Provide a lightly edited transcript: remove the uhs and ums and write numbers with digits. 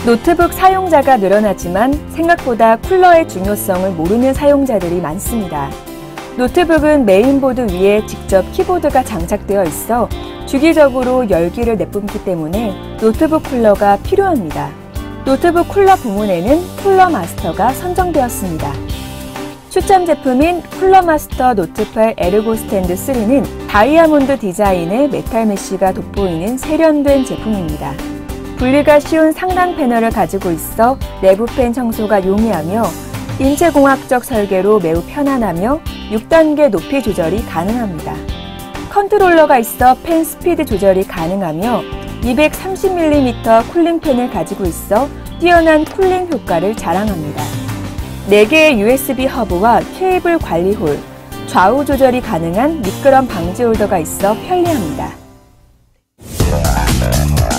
노트북 사용자가 늘어나지만 생각보다 쿨러의 중요성을 모르는 사용자들이 많습니다. 노트북은 메인보드 위에 직접 키보드가 장착되어 있어 주기적으로 열기를 내뿜기 때문에 노트북 쿨러가 필요합니다. 노트북 쿨러 부문에는 쿨러 마스터가 선정되었습니다. 추천 제품인 쿨러 마스터 노트8 에르고 스탠드 3는 다이아몬드 디자인의 메탈 메쉬가 돋보이는 세련된 제품입니다. 분리가 쉬운 상단 패널을 가지고 있어 내부 팬 청소가 용이하며 인체공학적 설계로 매우 편안하며 6단계 높이 조절이 가능합니다. 컨트롤러가 있어 팬 스피드 조절이 가능하며 230mm 쿨링 팬을 가지고 있어 뛰어난 쿨링 효과를 자랑합니다. 4개의 USB 허브와 케이블 관리 홀, 좌우 조절이 가능한 미끄럼 방지 홀더가 있어 편리합니다.